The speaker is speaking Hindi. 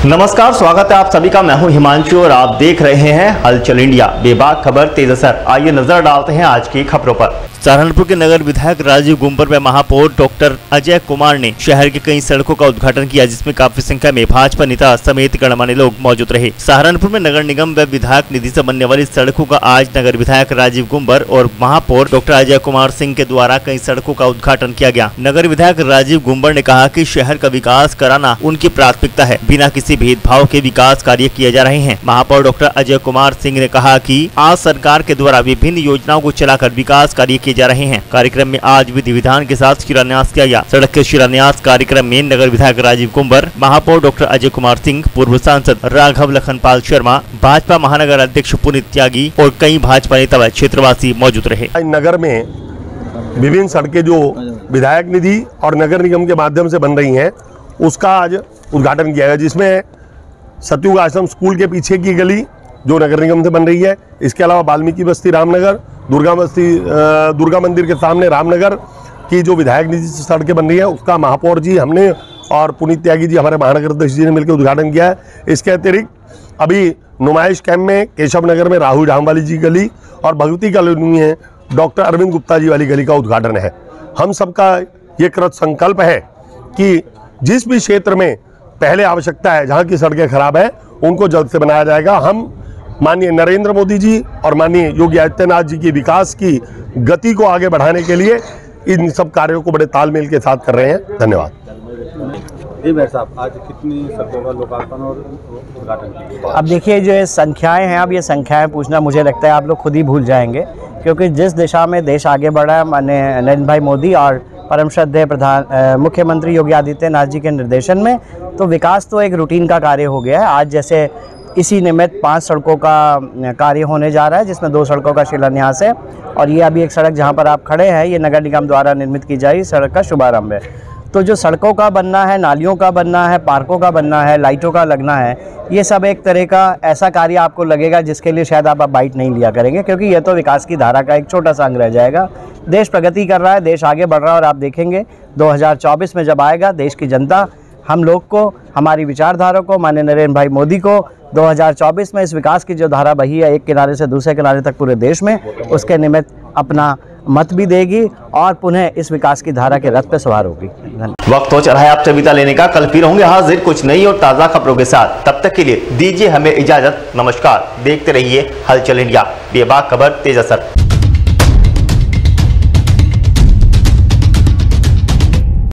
नमस्कार, स्वागत है आप सभी का। मैं हूं हिमांशु और आप देख रहे हैं हलचल इंडिया। बेबाक खबर तेज असर। आइए नजर डालते हैं आज की खबरों पर। सहारनपुर के नगर विधायक राजीव गुंबर व महापौर डॉक्टर अजय कुमार ने शहर के कई सड़कों का उद्घाटन किया, जिसमें काफी संख्या में भाजपा नेता समेत गणमान्य लोग मौजूद रहे। सहारनपुर में नगर निगम व विधायक निधि से बनने वाली सड़कों का आज नगर विधायक राजीव गुंबर और महापौर डॉक्टर अजय कुमार सिंह के द्वारा कई सड़कों का उद्घाटन किया गया। नगर विधायक राजीव गुंबर ने कहा कि शहर का विकास कराना उनकी प्राथमिकता है, बिना किसी भेदभाव के विकास कार्य किए जा रहे हैं। महापौर डॉक्टर अजय कुमार सिंह ने कहा कि आज सरकार के द्वारा विभिन्न योजनाओं को चलाकर विकास कार्य किए जा रहे हैं। कार्यक्रम में आज विधि विधान के साथ शिलान्यास किया गया। सड़क के शिलान्यास कार्यक्रम में नगर विधायक राजीव गुंबर, महापौर डॉक्टर अजय कुमार सिंह, पूर्व सांसद राघव लखनपाल शर्मा, भाजपा महानगर अध्यक्ष पुनीत त्यागी और कई भाजपा नेता व क्षेत्रवासी मौजूद रहे। नगर में विभिन्न सड़कें जो विधायक निधि और नगर निगम के माध्यम से बन रही हैं, उसका आज उद्घाटन किया गया, जिसमें सतयुग आश्रम स्कूल के पीछे की गली जो नगर निगम से बन रही है, इसके अलावा वाल्मीकि बस्ती रामनगर, दुर्गा मंदिर के सामने रामनगर की जो विधायक निधि से सड़कें बन रही है, उसका महापौर जी हमने और पुनीत त्यागी जी हमारे महानगर अध्यक्ष जी ने मिलकर उद्घाटन किया है। इसके अतिरिक्त अभी नुमाइश कैंप में केशव नगर में राहुल रामवाली जी गली और भगवती कॉलोनी में डॉक्टर अरविंद गुप्ता जी वाली गली का उद्घाटन है। हम सबका ये कृत संकल्प है कि जिस भी क्षेत्र में पहले आवश्यकता है, जहाँ की सड़कें खराब है, उनको जल्द से बनाया जाएगा। हम माननीय नरेंद्र मोदी जी और माननीय योगी आदित्यनाथ जी की विकास की गति को आगे बढ़ाने के लिए इन सब कार्यों को बड़े तालमेल के साथ कर रहे हैं। धन्यवाद। साहब, आज कितनी सड़कों का लोकार्पण और उद्घाटन किया? अब देखिए, जो ये संख्याएं हैं, अब ये संख्याएं पूछना मुझे लगता है आप लोग खुद ही भूल जाएंगे, क्योंकि जिस दिशा में देश आगे बढ़ा है माननीय नरेंद्र भाई मोदी और परम श्रद्धेय मुख्यमंत्री योगी आदित्यनाथ जी के निर्देशन में, तो विकास तो एक रूटीन का कार्य हो गया है। आज जैसे इसी निमित्त 5 सड़कों का कार्य होने जा रहा है, जिसमें 2 सड़कों का शिलान्यास है और ये अभी एक सड़क जहां पर आप खड़े हैं, ये नगर निगम द्वारा निर्मित की जाए सड़क का शुभारंभ है। तो जो सड़कों का बनना है, नालियों का बनना है, पार्कों का बनना है, लाइटों का लगना है, ये सब एक तरह का ऐसा कार्य आपको लगेगा जिसके लिए शायद आप बाइट नहीं लिया करेंगे, क्योंकि ये तो विकास की धारा का एक छोटा सा अंग रह जाएगा। देश प्रगति कर रहा है, देश आगे बढ़ रहा है और आप देखेंगे 2024 में जब आएगा, देश की जनता हम लोग को, हमारी विचारधारा को, माननीय नरेंद्र भाई मोदी को 2024 में इस विकास की जो धारा बही है एक किनारे से दूसरे किनारे तक पूरे देश में, उसके निमित्त अपना मत भी देगी और पुनः इस विकास की धारा के रथ पे सवार होगी। वक्त हो चला है आपसे विदा लेने का। कल फिर होंगे हाजिर कुछ नई और ताज़ा खबरों के साथ। तब तक के लिए दीजिए हमें इजाजत। नमस्कार। देखते रहिए हलचल इंडिया। बेबाक खबर तेज असर।